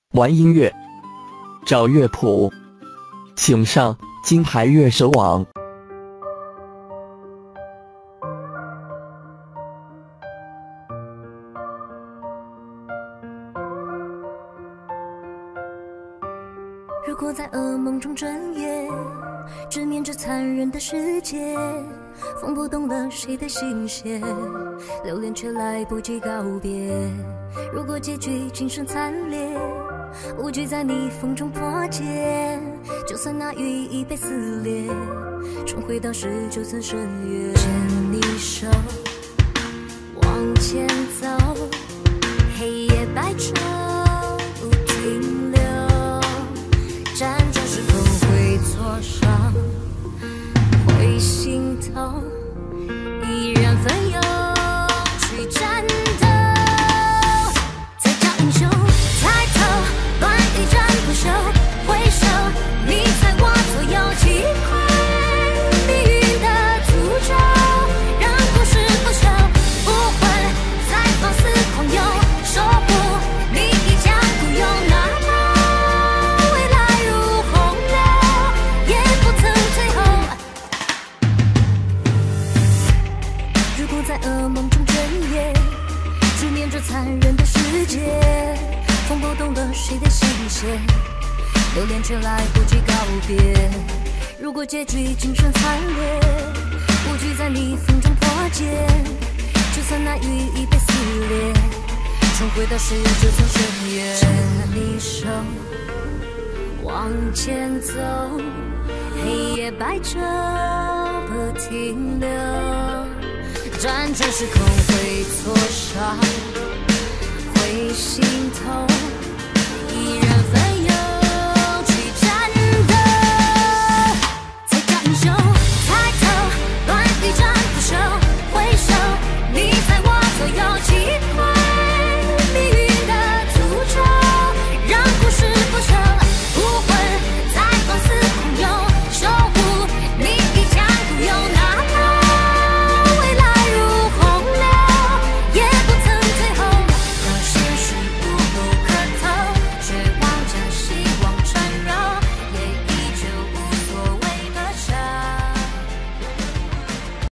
玩音乐，找乐谱，请上金牌乐手网。 如果在噩梦中整夜，直面这残忍的世界，风不动了谁的心弦，留恋却来不及告别。如果结局今生惨烈，无惧在逆风中破茧，就算那羽翼被撕裂，重回到19层深渊。牵你手往前走，黑夜白昼不停留，辗转时空会挫伤，会心痛，依然奋勇去战斗。再叫英雄，抬头，乱一战不休，回首，你在我左右，击溃命运的诅咒，让故事不朽，不会再放肆狂游，守护你一将孤勇，哪怕未来如洪流，也不曾退后。如果在噩梦中整夜，直面这残忍的世界，风拨动了谁的心弦，留恋却来不及告别。如果结局今生惨烈，无惧在逆风中破茧，就算那羽翼被撕裂，重回到19层深渊。牵你手往前走，黑夜白昼不停留，辗转时空会挫伤，会心痛。